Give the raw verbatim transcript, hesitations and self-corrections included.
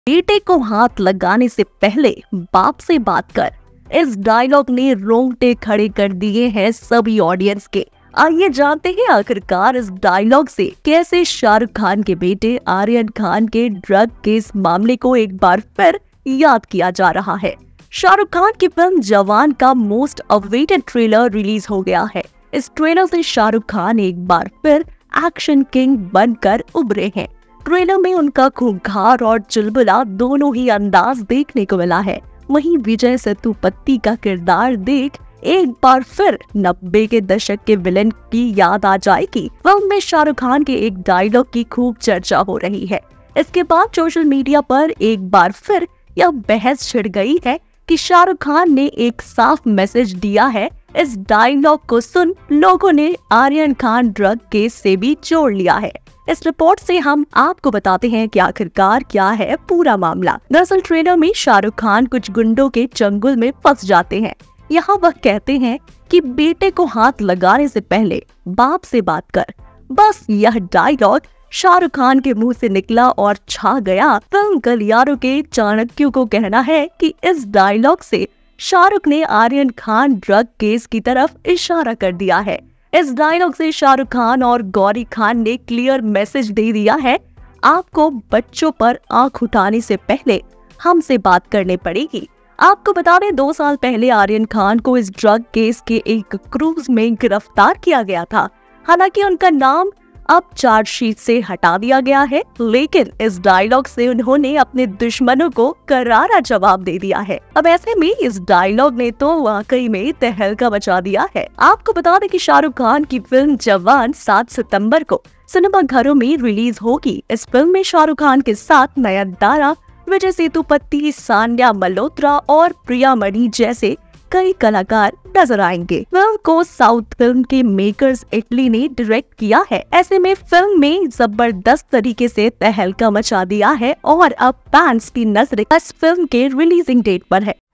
बेटे को हाथ लगाने से पहले बाप से बात कर। इस डायलॉग ने रोंगटे खड़े कर दिए हैं सभी ऑडियंस के। आइए जानते हैं आखिरकार इस डायलॉग से कैसे शाहरुख खान के बेटे आर्यन खान के ड्रग केस मामले को एक बार फिर याद किया जा रहा है। शाहरुख खान की फिल्म जवान का मोस्ट अवेटेड ट्रेलर रिलीज हो गया है। इस ट्रेलर से शाहरुख खान एक बार फिर एक्शन किंग बनकर उभरे हैं। ट्रेलर में उनका खूंखार और चुलबुला दोनों ही अंदाज देखने को मिला है। वहीं विजय सेतुपति का किरदार देख एक बार फिर नब्बे के दशक के विलेन की याद आ जाएगी। फिल्म में शाहरुख खान के एक डायलॉग की खूब चर्चा हो रही है। इसके बाद सोशल मीडिया पर एक बार फिर यह बहस छिड़ गई है कि शाहरुख खान ने एक साफ मैसेज दिया है। इस डायलॉग को सुन लोगों ने आर्यन खान ड्रग केस से भी जोड़ लिया है। इस रिपोर्ट से हम आपको बताते हैं कि आखिरकार क्या है पूरा मामला। दरअसल ट्रेलर में शाहरुख खान कुछ गुंडों के चंगुल में फंस जाते हैं। यहाँ वह कहते हैं कि बेटे को हाथ लगाने से पहले बाप से बात कर। बस यह डायलॉग शाहरुख खान के मुंह से निकला और छा गया। फिल्म गलियारों के चाणक्यों को कहना है कि इस डायलॉग से शाहरुख ने आर्यन खान ड्रग केस की तरफ इशारा कर दिया है। इस डायलॉग से शाहरुख खान और गौरी खान ने क्लियर मैसेज दे दिया है, आपको बच्चों पर आंख उठाने से पहले हमसे बात करनी पड़ेगी। आपको बता दें दो साल पहले आर्यन खान को इस ड्रग केस के एक क्रूज में गिरफ्तार किया गया था। हालांकि उनका नाम अब चार्जशीट से हटा दिया गया है, लेकिन इस डायलॉग से उन्होंने अपने दुश्मनों को करारा जवाब दे दिया है। अब ऐसे में इस डायलॉग ने तो वाकई में तहलका मचा दिया है। आपको बता दें कि शाहरुख खान की फिल्म जवान सात सितंबर को सिनेमा घरों में रिलीज होगी। इस फिल्म में शाहरुख खान के साथ नयनतारा, विजय सेतुपति, सान्या मल्होत्रा और प्रिया मणि जैसे कई कलाकार नजर आएंगे। फिल्म को साउथ फिल्म के मेकर्स इटली ने डायरेक्ट किया है। ऐसे में फिल्म में जबरदस्त तरीके से तहलका मचा दिया है और अब फैंस की नजरें इस फिल्म के रिलीजिंग डेट पर है।